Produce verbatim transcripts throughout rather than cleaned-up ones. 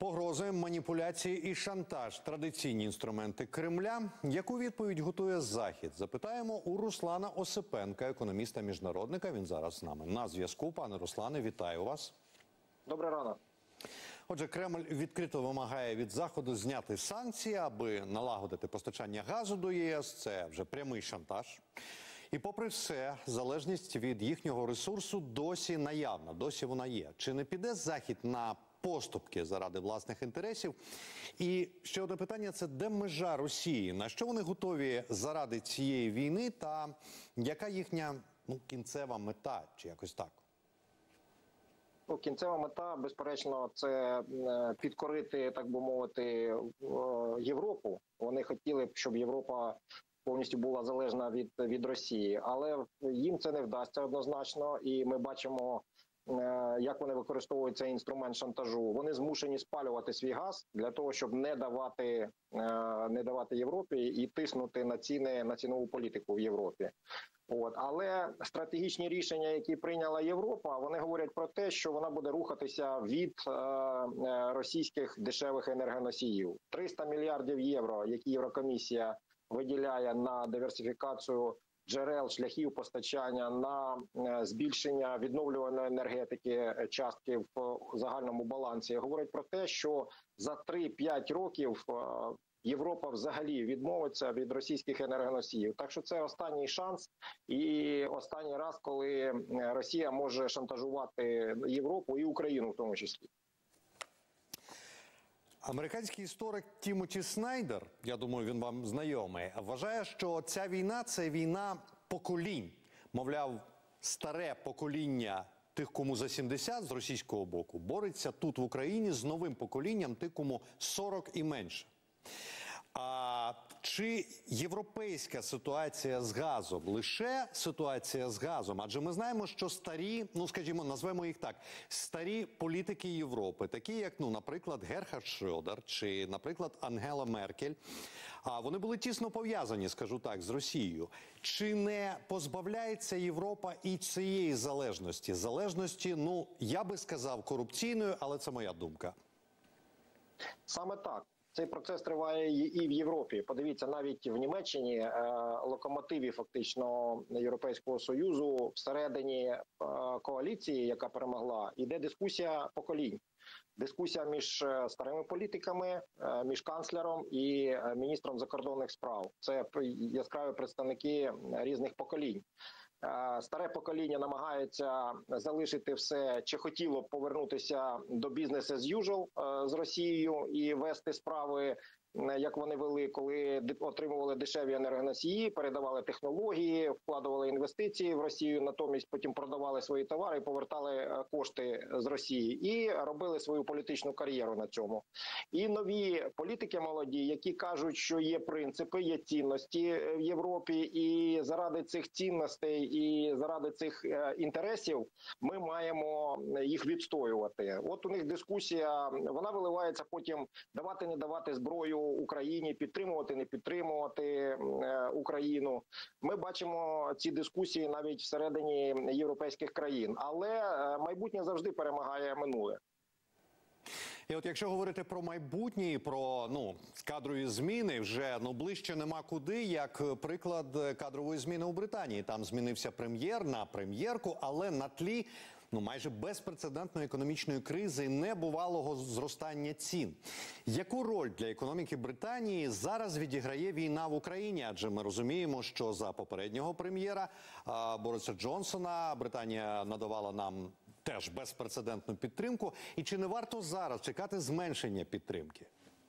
Погрози, маніпуляції і шантаж – традиційні інструменти Кремля. Яку відповідь готує Захід? Запитаємо у Руслана Осипенка, економіста-міжнародника. Він зараз з нами на зв'язку. Пане Руслане, вітаю вас. Добрий ранок. Отже, Кремль відкрито вимагає від Заходу зняти санкції, аби налагодити постачання газу до ЄС. Це вже прямий шантаж. І попри все, залежність від їхнього ресурсу досі наявна, досі вона є. Чи не піде Захід на поступки заради власних інтересів? І ще одне питання – це де межа Росії? На що вони готові заради цієї війни та яка їхня ну, кінцева мета, чи якось так? Ну, кінцева мета, безперечно, це підкорити, так би мовити, Європу. Вони хотіли б, щоб Європа повністю була залежна від, від Росії. Але їм це не вдасться однозначно. І ми бачимо, як вони використовують цей інструмент шантажу. Вони змушені спалювати свій газ для того, щоб не давати, не давати Європі і тиснути на ціни, на цінову політику в Європі. От. Але стратегічні рішення, які прийняла Європа, вони говорять про те, що вона буде рухатися від е, російських дешевих енергоносіїв. триста мільярдів євро, які Єврокомісія виділяє на диверсифікацію джерел, шляхів постачання, на збільшення відновлюваної енергетики, частки в загальному балансі, говорять про те, що за три-п'ять років Європа взагалі відмовиться від російських енергоносіїв. Так що це останній шанс і останній раз, коли Росія може шантажувати Європу і Україну в тому числі. Американський історик Тімоті Снайдер, я думаю, він вам знайомий, вважає, що ця війна – це війна поколінь. Мовляв, старе покоління тих, кому за сімдесят з російського боку, бореться тут в Україні з новим поколінням тих, кому сорок і менше. А чи європейська ситуація з газом лише ситуація з газом? Адже ми знаємо, що старі, ну скажімо, назвемо їх так, старі політики Європи, такі як, ну, наприклад, Герхард Шрёдер чи, наприклад, Ангела Меркель, а вони були тісно пов'язані, скажу так, з Росією. Чи не позбавляється Європа і цієї залежності? Залежності, ну, я би сказав, корупційною, але це моя думка. Саме так. Цей процес триває і в Європі. Подивіться, навіть в Німеччині е, локомотиві фактично Європейського Союзу всередині е, коаліції, яка перемогла, йде дискусія поколінь. Дискусія між старими політиками, е, між канцлером і міністром закордонних справ. Це яскраві представники різних поколінь. Старе покоління намагається залишити все, чи хотіло б повернутися до бізнес as usual з Росією і вести справи, як вони вели, коли отримували дешеві енергоносії, передавали технології, вкладували інвестиції в Росію, натомість потім продавали свої товари і повертали кошти з Росії. І робили свою політичну кар'єру на цьому. І нові політики молоді, які кажуть, що є принципи, є цінності в Європі, і заради цих цінностей, і заради цих інтересів ми маємо їх відстоювати. От у них дискусія, вона виливається потім давати-не давати зброю Україні, підтримувати, не підтримувати Україну. Ми бачимо ці дискусії навіть всередині європейських країн. Але майбутнє завжди перемагає минуле. І от якщо говорити про майбутнє, про ну, кадрові зміни, вже ну, ближче нема куди, як приклад кадрової зміни у Британії. Там змінився прем'єр на прем'єрку, але на тлі ну, майже безпрецедентної економічної кризи, небувалого зростання цін. Яку роль для економіки Британії зараз відіграє війна в Україні? Адже ми розуміємо, що за попереднього прем'єра Бориса Джонсона Британія надавала нам теж безпрецедентну підтримку. І чи не варто зараз чекати зменшення підтримки?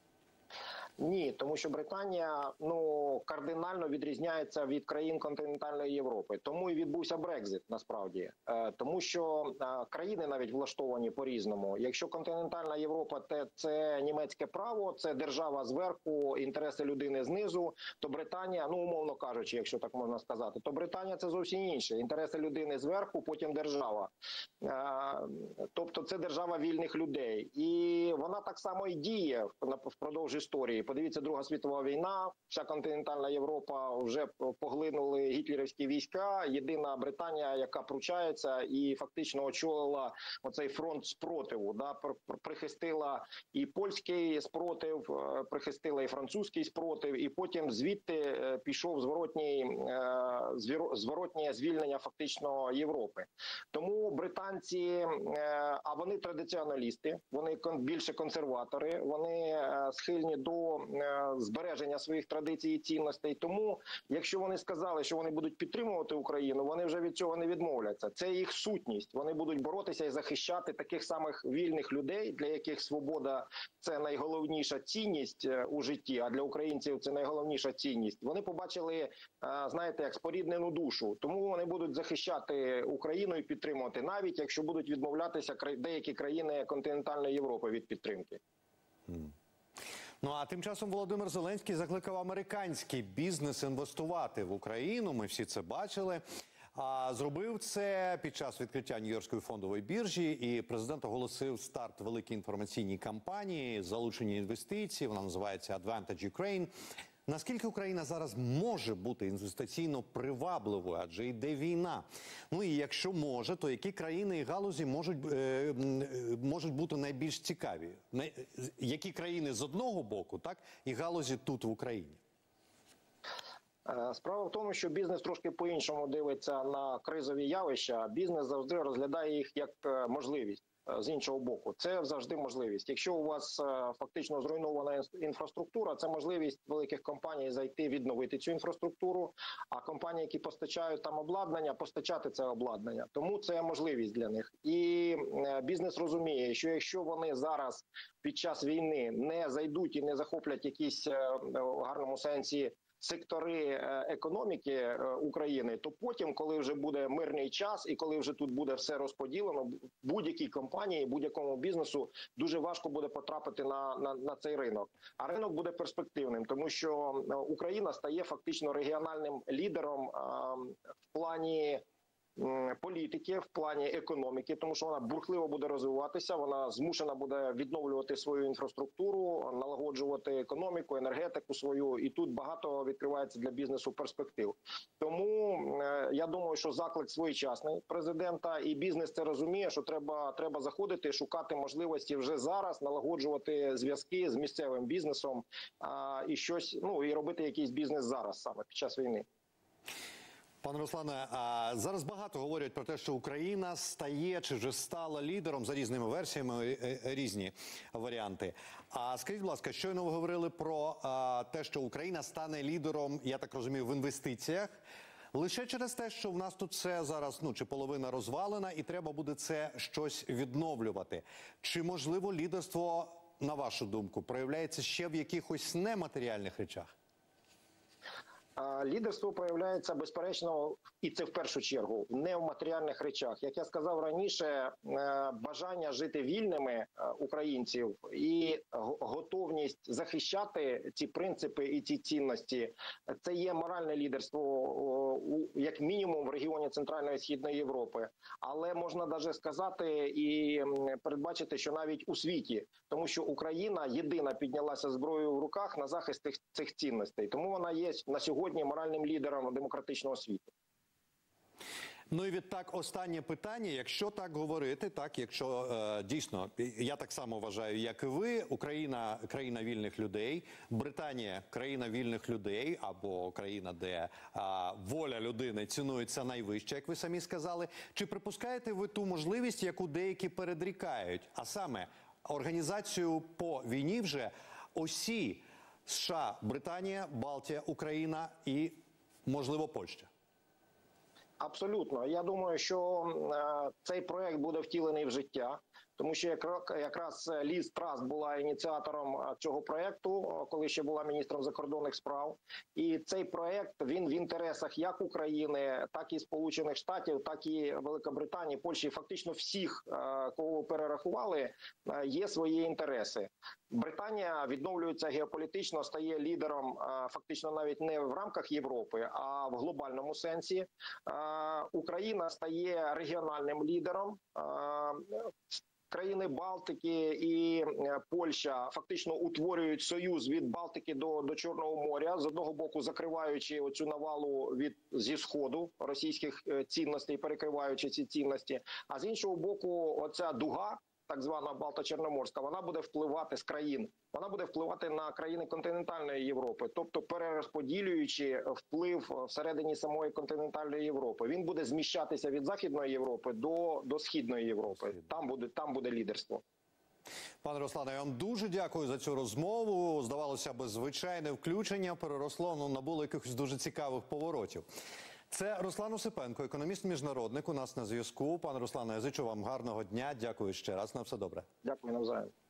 Ні, тому що Британія ну кардинально відрізняється від країн континентальної Європи. Тому і відбувся Брекзит, насправді. Е, тому що е, країни навіть влаштовані по-різному. Якщо континентальна Європа те, – це німецьке право, це держава зверху, інтереси людини знизу, то Британія, ну умовно кажучи, якщо так можна сказати, то Британія – це зовсім інше. Інтереси людини зверху, потім держава. Е, тобто це держава вільних людей. І вона так само і діє впродовж історії. Подивіться, Друга світова війна, вся континентальна Європа вже поглинули гітлерівські війська. Єдина Британія, яка пручається і фактично очолила оцей фронт спротиву, да, прихистила і польський спротив, прихистила і французький спротив, і потім звідти пішов зворотній, зворотнє звільнення фактично Європи. Тому британці, а вони традиціоналісти, вони більше консерватори, вони схильні до збереження своїх традицій і цінностей. Тому, якщо вони сказали, що вони будуть підтримувати Україну, вони вже від цього не відмовляться. Це їх сутність. Вони будуть боротися і захищати таких самих вільних людей, для яких свобода – це найголовніша цінність у житті, а для українців це найголовніша цінність. Вони побачили, знаєте, як споріднену душу. Тому вони будуть захищати Україну і підтримувати, навіть якщо будуть відмовлятися деякі країни континентальної Європи від підтримки. Ну а тим часом Володимир Зеленський закликав американський бізнес інвестувати в Україну. Ми всі це бачили. А зробив це під час відкриття Нью-Йоркської фондової біржі, і президент оголосив старт великій інформаційній кампанії, залучені інвестиції, вона називається Advantage Ukraine. Наскільки Україна зараз може бути інвестиційно привабливою, адже йде війна? Ну і якщо може, то які країни і галузі можуть, е, можуть бути найбільш цікаві? Які країни з одного боку, так, і галузі тут в Україні? Справа в тому, що бізнес трошки по-іншому дивиться на кризові явища. Бізнес завжди розглядає їх як можливість. З іншого боку, це завжди можливість. Якщо у вас фактично зруйнована інфраструктура, це можливість великих компаній зайти, відновити цю інфраструктуру, а компанії, які постачають там обладнання, постачати це обладнання. Тому це можливість для них. І бізнес розуміє, що якщо вони зараз під час війни не зайдуть і не захоплять якісь в гарному сенсі сектори економіки України, то потім, коли вже буде мирний час і коли вже тут буде все розподілено, будь-якій компанії, будь-якому бізнесу дуже важко буде потрапити на, на, на цей ринок. А ринок буде перспективним, тому що Україна стає фактично регіональним лідером а, в плані політики, в плані економіки, тому що вона бурхливо буде розвиватися, вона змушена буде відновлювати свою інфраструктуру, налагоджувати економіку, енергетику свою, і тут багато відкривається для бізнесу перспектив. Тому я думаю, що заклик своєчасний президента, і бізнес це розуміє, що треба, треба заходити, шукати можливості вже зараз, налагоджувати зв'язки з місцевим бізнесом а, і щось, ну, і робити якийсь бізнес зараз, саме під час війни. Пане Руслане, а зараз багато говорять про те, що Україна стає чи вже стала лідером, за різними версіями, різні варіанти. А скажіть, будь ласка, щойно ви говорили про а, те, що Україна стане лідером, я так розумію, в інвестиціях, лише через те, що в нас тут все зараз, ну, чи половина розвалена, і треба буде це щось відновлювати. Чи, можливо, лідерство, на вашу думку, проявляється ще в якихось нематеріальних речах? Лідерство проявляється, безперечно, і це в першу чергу, не в матеріальних речах. Як я сказав раніше, бажання жити вільними українців і готовність захищати ці принципи і ці цінності – це є моральне лідерство, як мінімум, в регіоні Центральної і Східної Європи. Але можна навіть сказати і передбачити, що навіть у світі, тому що Україна єдина піднялася зброєю в руках на захист цих, цих цінностей. Тому вона є на сьогодні моральним лідером демократичного світу. Ну і відтак останнє питання, якщо так говорити, так, якщо е, дійсно, я так само вважаю, як і ви, Україна – країна вільних людей, Британія – країна вільних людей, або країна, де е, воля людини цінується найвище, як ви самі сказали, чи припускаєте ви ту можливість, яку деякі передрікають, а саме організацію по війні вже осі США, Британія, Балтія, Україна і, можливо, Польща? Абсолютно. Я думаю, що е, цей проект буде втілений в життя, тому що якраз Ліз Трас була ініціатором цього проекту, коли ще була міністром закордонних справ. І цей проект, він в інтересах як України, так і Сполучених Штатів, так і Великобританії, Польщі, фактично всіх, кого перерахували, є свої інтереси. Британія відновлюється геополітично, стає лідером е, фактично навіть не в рамках Європи, а в глобальному сенсі. Е, Україна стає регіональним лідером. Е, Країни Балтики і е, Польща фактично утворюють союз від Балтики до, до Чорного моря, з одного боку закриваючи оцю навалу від зі сходу російських е, цінностей, перекриваючи ці цінності. А з іншого боку, оця дуга, так звана Балто-Чорноморська, вона буде впливати з країн. Вона буде впливати на країни континентальної Європи, тобто перерозподілюючи вплив всередині самої континентальної Європи. Він буде зміщатися від Західної Європи до, до Східної Європи. Там буде, там буде лідерство. Пане Руслане, я вам дуже дякую за цю розмову. Здавалося б, звичайне включення переросло, ну, набуло якихось дуже цікавих поворотів. Це Руслан Осипенко, економіст-міжнародник, у нас на зв'язку. Пане Руслане, я зичу вам гарного дня. Дякую ще раз. На все добре. Дякую навзаєм.